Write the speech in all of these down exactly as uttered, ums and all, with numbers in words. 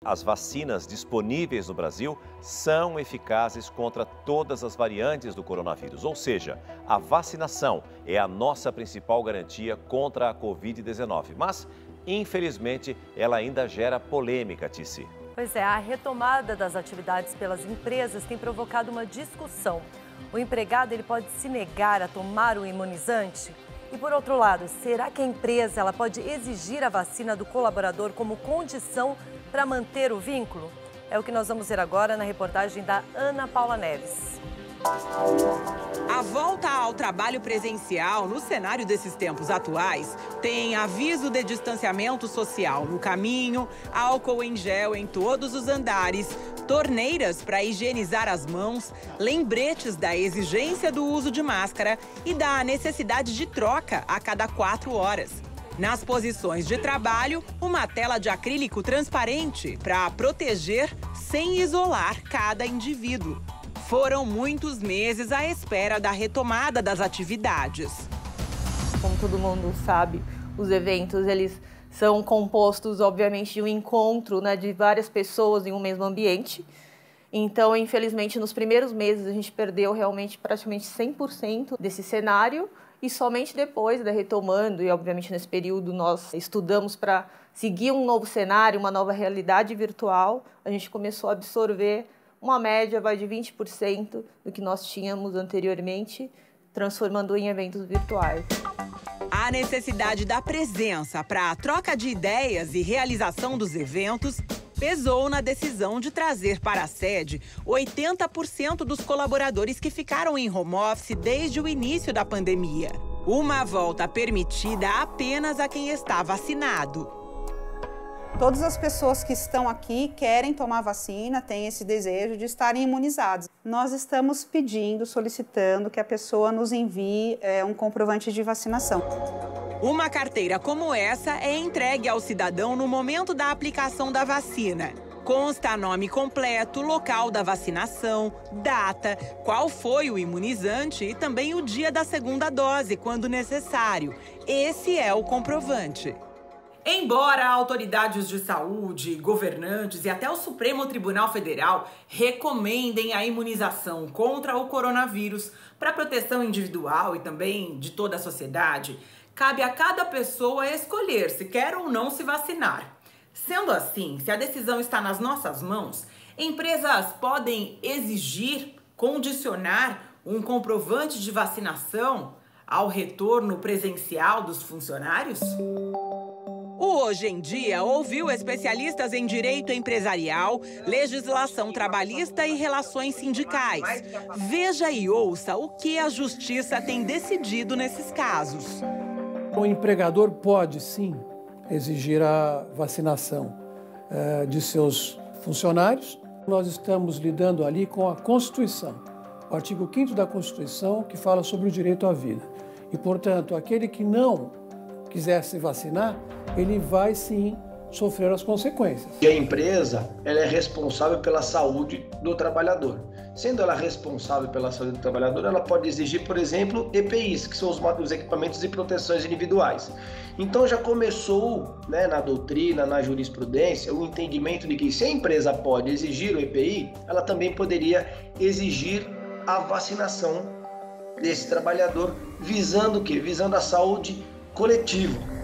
as vacinas disponíveis no Brasil são eficazes contra todas as variantes do coronavírus. Ou seja, a vacinação é a nossa principal garantia contra a covid dezenove. Mas, infelizmente, ela ainda gera polêmica, Tici. Pois é, a retomada das atividades pelas empresas tem provocado uma discussão. O empregado ele pode se negar a tomar o imunizante? E por outro lado, será que a empresa ela pode exigir a vacina do colaborador como condição para manter o vínculo? É o que nós vamos ver agora na reportagem da Ana Paula Neves. A volta ao trabalho presencial no cenário desses tempos atuais tem aviso de distanciamento social no caminho, álcool em gel em todos os andares, torneiras para higienizar as mãos, lembretes da exigência do uso de máscara e da necessidade de troca a cada quatro horas. Nas posições de trabalho, uma tela de acrílico transparente para proteger sem isolar cada indivíduo. Foram muitos meses à espera da retomada das atividades. Como todo mundo sabe, os eventos eles são compostos, obviamente, de um encontro, né, de várias pessoas em um mesmo ambiente. Então, infelizmente, nos primeiros meses a gente perdeu realmente praticamente cem por cento desse cenário e somente depois da retomando, e obviamente nesse período nós estudamos para seguir um novo cenário, uma nova realidade virtual, a gente começou a absorver uma média vai de vinte por cento do que nós tínhamos anteriormente, transformando em eventos virtuais. A necessidade da presença para a troca de ideias e realização dos eventos pesou na decisão de trazer para a sede oitenta por cento dos colaboradores que ficaram em home office desde o início da pandemia. Uma volta permitida apenas a quem está vacinado. Todas as pessoas que estão aqui querem tomar vacina, têm esse desejo de estarem imunizados. Nós estamos pedindo, solicitando que a pessoa nos envie é, um comprovante de vacinação. Uma carteira como essa é entregue ao cidadão no momento da aplicação da vacina. Consta nome completo, local da vacinação, data, qual foi o imunizante e também o dia da segunda dose, quando necessário. Esse é o comprovante. Embora autoridades de saúde, governantes e até o Supremo Tribunal Federal recomendem a imunização contra o coronavírus para proteção individual e também de toda a sociedade, cabe a cada pessoa escolher se quer ou não se vacinar. Sendo assim, se a decisão está nas nossas mãos, empresas podem exigir, condicionar um comprovante de vacinação ao retorno presencial dos funcionários? O Hoje em Dia ouviu especialistas em direito empresarial, legislação trabalhista e relações sindicais. Veja e ouça o que a Justiça tem decidido nesses casos. O empregador pode, sim, exigir a vacinação eh, de seus funcionários. Nós estamos lidando ali com a Constituição, o artigo quinto da Constituição, que fala sobre o direito à vida. E, portanto, aquele que não quiser se vacinar, ele vai sim sofrer as consequências. E a empresa, ela é responsável pela saúde do trabalhador. Sendo ela responsável pela saúde do trabalhador, ela pode exigir, por exemplo, E P Is, que são os, os equipamentos de proteções individuais. Então já começou, né, na doutrina, na jurisprudência, o entendimento de que se a empresa pode exigir o E P I, ela também poderia exigir a vacinação desse trabalhador, visando o quê? Visando a saúde coletiva.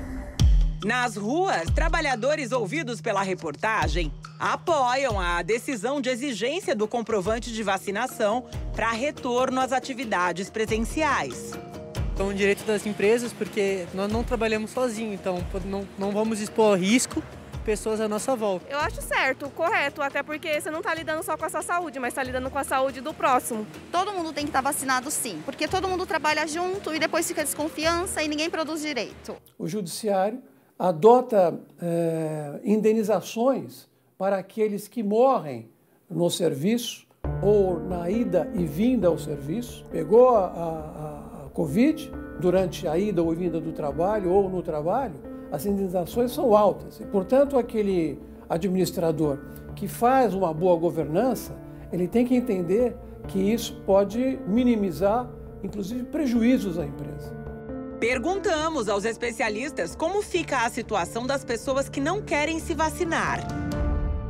Nas ruas, trabalhadores ouvidos pela reportagem apoiam a decisão de exigência do comprovante de vacinação para retorno às atividades presenciais. É um direito das empresas porque nós não trabalhamos sozinhos, então não, não vamos expor risco pessoas à nossa volta. Eu acho certo, correto, até porque você não está lidando só com a sua saúde, mas está lidando com a saúde do próximo. Todo mundo tem que estar vacinado sim, porque todo mundo trabalha junto e depois fica desconfiança e ninguém produz direito. O judiciário adota é, indenizações para aqueles que morrem no serviço ou na ida e vinda ao serviço, pegou a, a, a Covid durante a ida ou vinda do trabalho ou no trabalho, as indenizações são altas. E, portanto, aquele administrador que faz uma boa governança, ele tem que entender que isso pode minimizar, inclusive, prejuízos à empresa. Perguntamos aos especialistas como fica a situação das pessoas que não querem se vacinar.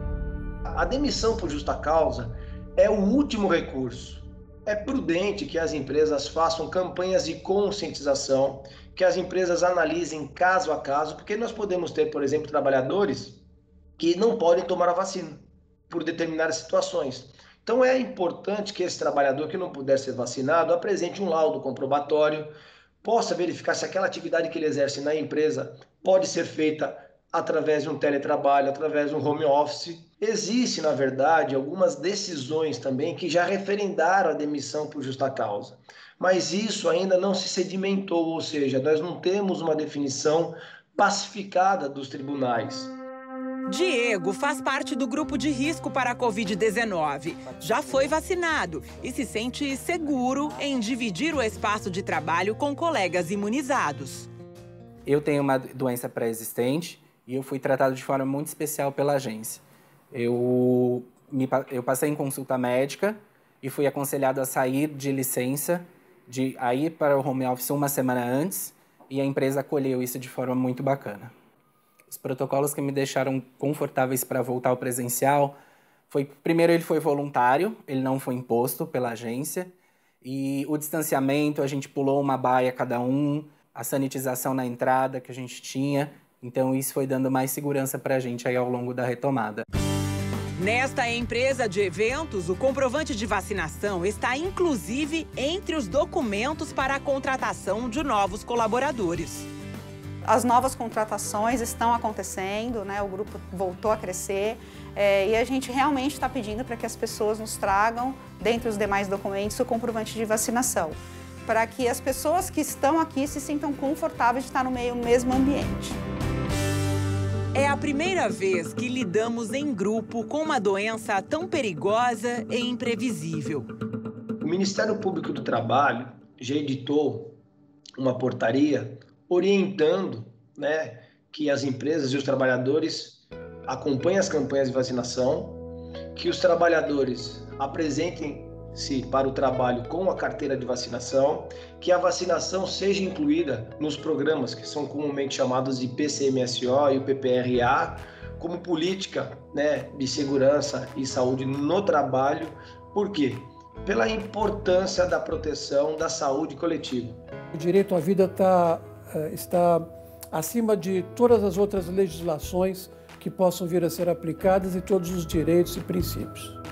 a, a demissão por justa causa é o último recurso. É prudente que as empresas façam campanhas de conscientização, que as empresas analisem caso a caso, porque nós podemos ter, por exemplo, trabalhadores que não podem tomar a vacina por determinadas situações. Então é importante que esse trabalhador que não puder ser vacinado apresente um laudo comprobatório, possa verificar se aquela atividade que ele exerce na empresa pode ser feita através de um teletrabalho, através de um home office. Existe, na verdade, algumas decisões também que já referendaram a demissão por justa causa, mas isso ainda não se sedimentou, ou seja, nós não temos uma definição pacificada dos tribunais. Diego faz parte do grupo de risco para a covid dezenove. Já foi vacinado e se sente seguro em dividir o espaço de trabalho com colegas imunizados. Eu tenho uma doença pré-existente e eu fui tratado de forma muito especial pela agência. Eu, me, eu passei em consulta médica e fui aconselhado a sair de licença, de a ir para o home office uma semana antes, e a empresa acolheu isso de forma muito bacana. Os protocolos que me deixaram confortáveis para voltar ao presencial foi, primeiro, ele foi voluntário, ele não foi imposto pela agência, e o distanciamento, a gente pulou uma baia cada um, a sanitização na entrada que a gente tinha, então isso foi dando mais segurança para a gente aí ao longo da retomada. Nesta empresa de eventos, o comprovante de vacinação está inclusive entre os documentos para a contratação de novos colaboradores. As novas contratações estão acontecendo, né? O grupo voltou a crescer é, e a gente realmente está pedindo para que as pessoas nos tragam, dentre os demais documentos, o comprovante de vacinação, para que as pessoas que estão aqui se sintam confortáveis de estar no meio mesmo ambiente. É a primeira vez que lidamos em grupo com uma doença tão perigosa e imprevisível. O Ministério Público do Trabalho já editou uma portaria orientando, né, que as empresas e os trabalhadores acompanhem as campanhas de vacinação, que os trabalhadores apresentem-se para o trabalho com a carteira de vacinação, que a vacinação seja incluída nos programas que são comumente chamados de P C M S O e o P P R A, como política, né, de segurança e saúde no trabalho. Por quê? Pela importância da proteção da saúde coletiva. O direito à vida tá, está acima de todas as outras legislações que possam vir a ser aplicadas e todos os direitos e princípios.